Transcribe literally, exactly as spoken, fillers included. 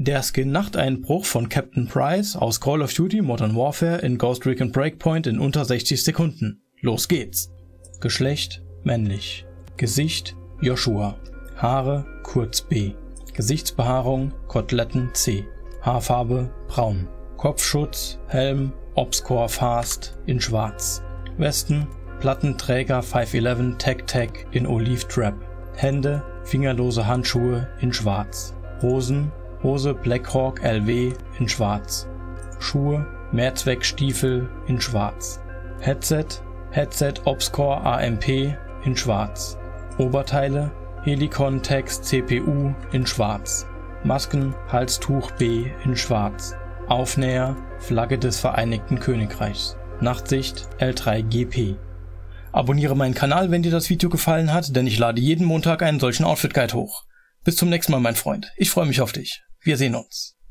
Der Skin Nachteinbruch von Captain Price aus Call of Duty Modern Warfare in Ghost Recon Breakpoint in unter sechzig Sekunden. Los geht's! Geschlecht männlich. Gesicht Joshua. Haare kurz B. Gesichtsbehaarung Koteletten C. Haarfarbe braun. Kopfschutz Helm Obscore Fast in schwarz. Westen Plattenträger fünf elf Tech Tech in Olive Trap. Hände fingerlose Handschuhe in schwarz. Hosen Hose Blackhawk L W in schwarz. Schuhe Mehrzweckstiefel in schwarz. Headset Headset Obscore A M P in schwarz. Oberteile Helicon Tex C P U in schwarz. Masken Halstuch B in schwarz. Aufnäher Flagge des Vereinigten Königreichs. Nachtsicht L drei G P. Abonniere meinen Kanal, wenn dir das Video gefallen hat, denn ich lade jeden Montag einen solchen Outfit Guide hoch. Bis zum nächsten Mal, mein Freund. Ich freue mich auf dich. Wir sehen uns.